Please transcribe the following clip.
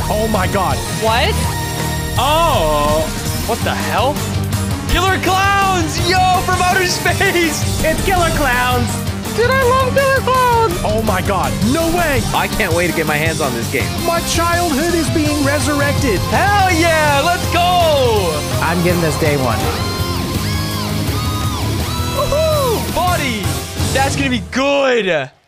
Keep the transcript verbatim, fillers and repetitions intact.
Oh my god. What? Oh, what the hell? Killer Klowns! Yo, from outer space! It's Killer Klowns. Dude, I love Killer Klowns. Oh my god. No way. I can't wait to get my hands on this game. My childhood is being resurrected. Hell yeah, let's go! I'm giving this day one. Woohoo! Buddy, that's gonna be good.